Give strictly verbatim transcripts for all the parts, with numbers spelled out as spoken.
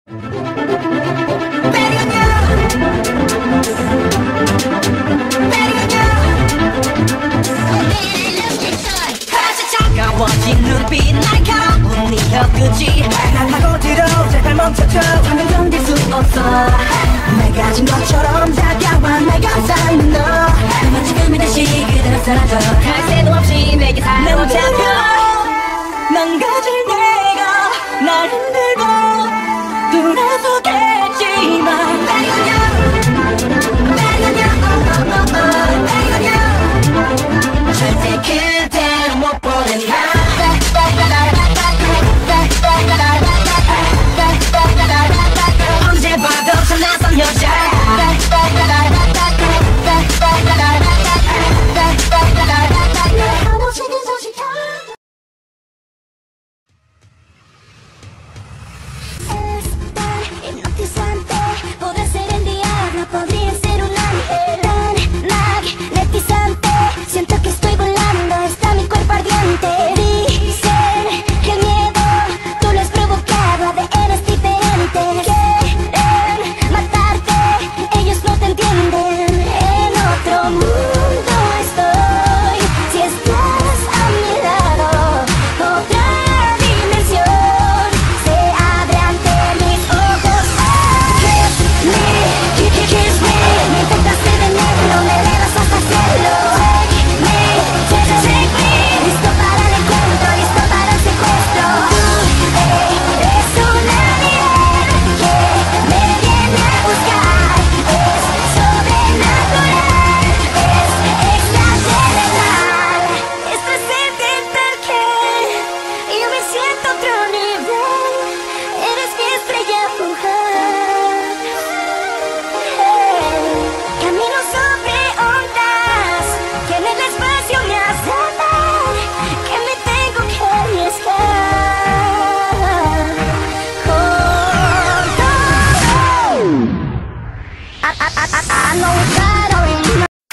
차가워진 눈빛 날카로운 네 혀끝이 날 파고들어 제발 멈춰줘 화면 견딜 수 없어 내가 진 것처럼 다가와 날 감싸는 너 그만 지금이 다시 그대로 사라져 갈 새도 없이 내게 사랑을 잡혀 망가질 내가 날 흔들고 돌아서겠지만 절대 그대로 못 보는 나 언제 봐도 선나선 여자 siento que estoy volando, está mi cuerpo ardiente. Dicen que el miedo tú lo has provocado, A D N es diferente. Quieren matarte, ellos no te entienden. En otro mundo estoy, si estás a mi lado. Otra dimensión se abre ante mis ojos. Kiss me, kiss me, me intentas detenerlo, me elevas hasta el cielo. Listo para el encuentro, listo para el secuestro. Tú eres una mujer que me viene a buscar. Es sobrenatural, es extraterrenal. Es presente porque yo me siento a otro nivel. Eres mi estrella fugaz. Hey, camino sobre ondas que en el espacio me asaltan. Que me tengo que arriesgar con todo. I, I, I, I, I know that already.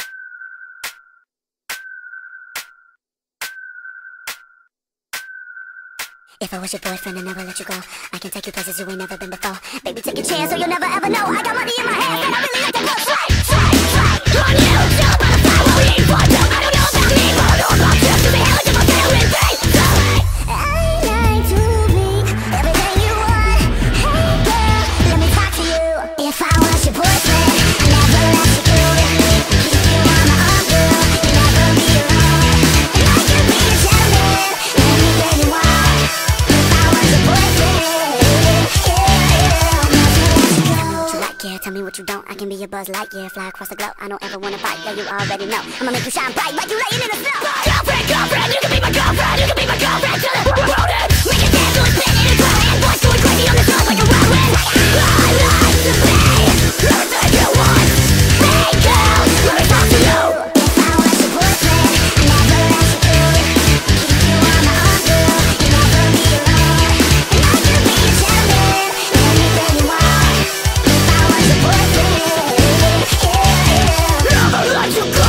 If I was your boyfriend, I'd never let you go. I can take you places you ain't never been before. Baby, take a chance, so you'll never ever know. I got money in my hands, and I really like to go slay, slay, slay. On you, still by the fly, what we ain't for, too. I don't know about me, but I know about you. To the hell with my tail in three, so I like to be everything you want. Hey girl, let me talk to you. If I was your boyfriend, I'd never let you go. Keep you on my arm, girl. You'd never be alone. And I could be a gentleman, anything you want. If I was your boyfriend, yeah, yeah, what you like, yeah, tell me what you don't. I can be your Buzz Lightyear, fly across the globe. I don't ever wanna fight, yeah, you already know. I'ma make you shine bright like you laying in the snow. Girlfriend, girlfriend, you can be my girlfriend. You can be my girlfriend till the world road. Make it dance to it, spin it, and cry. And boys going crazy on the show like a whirlwind. I like to be everything you want. Hey girl, let me talk to you. If I was your boyfriend, I'd never let you go. Keep you on my arm, girl. You'd never be alone. And I could be a gentleman, anything you want. If I was your boyfriend, yeah, never let you go.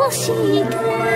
して